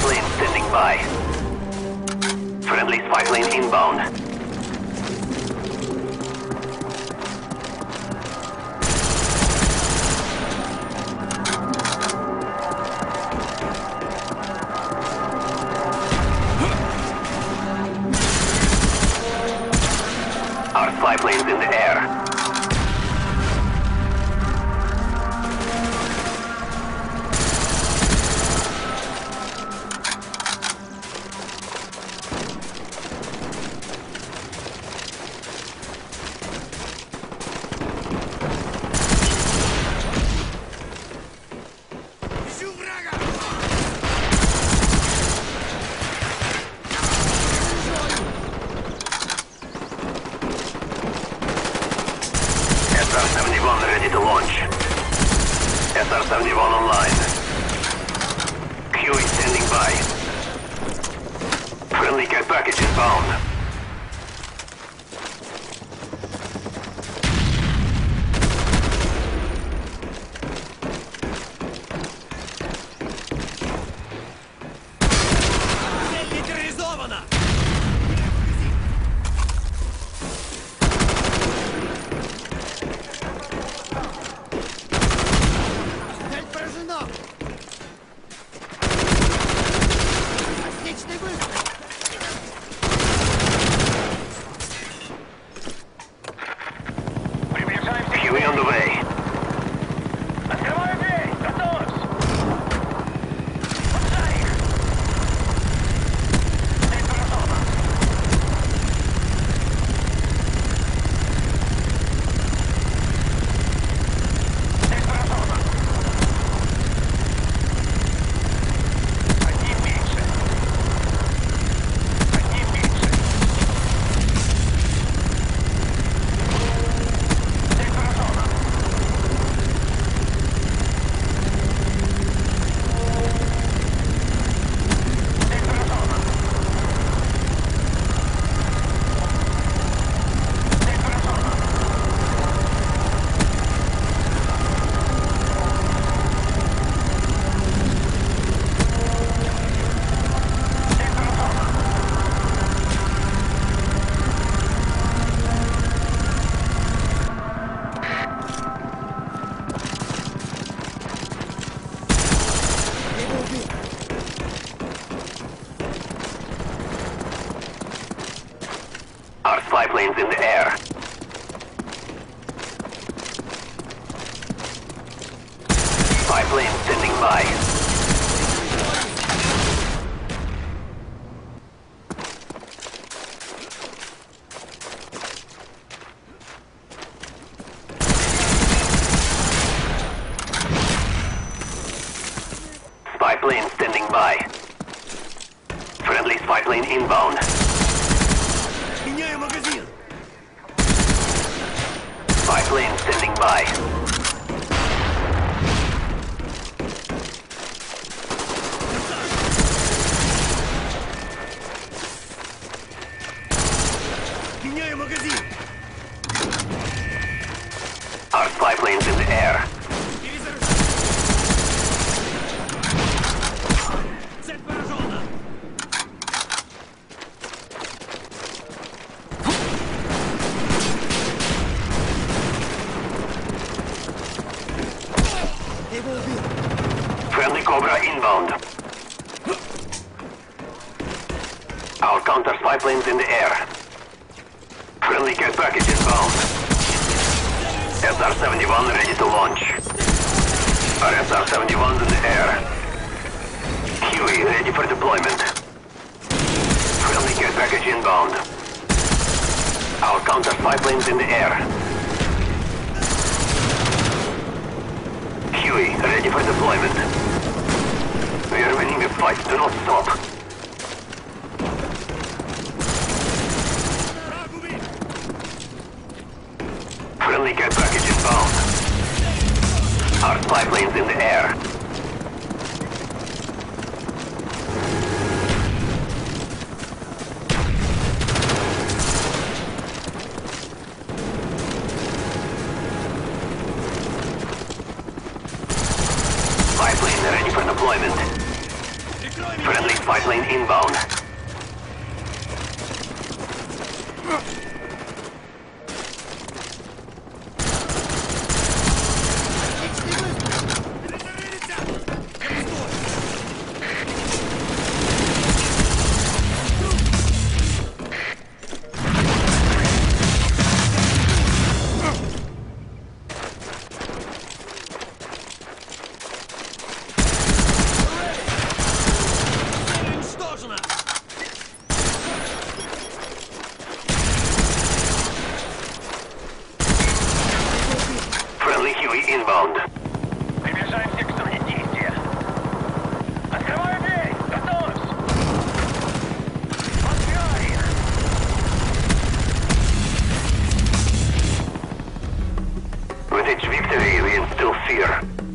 plane standing by. Friendly spy plane inbound. Our spy plane's in the air. SR-71 ready to launch. SR-71 online. QE standing by. Friendly care package inbound. QE on the way. Our spy plane's in the air. Spy plane standing by. Spy plane standing by. Friendly spy plane inbound. Меняю магазин! Spy plane standing by. Меняю магазин! Our spy plane's in the air. Цель поражена! Его убил! Friendly Cobra inbound. Our counter spy plane's in the air. Friendly care package inbound. SR-71 ready to launch. Our SR-71's in the air. QE ready for deployment. Friendly care package inbound. Our counter spy plane's in the air. QE ready for deployment. We are winning the fight. Do not stop. Friendly care package inbound. Our spy plane's in the air. Spy plane ready for deployment. Прикрой меня! Friendly fight lane inbound. Перезарядиться! Капстой! Цель уничтожена! Friendly Huey inbound. Приближаемся к зоне действия. Открываю дверь! Готовься! Отбирай их! With each victory, we instill fear.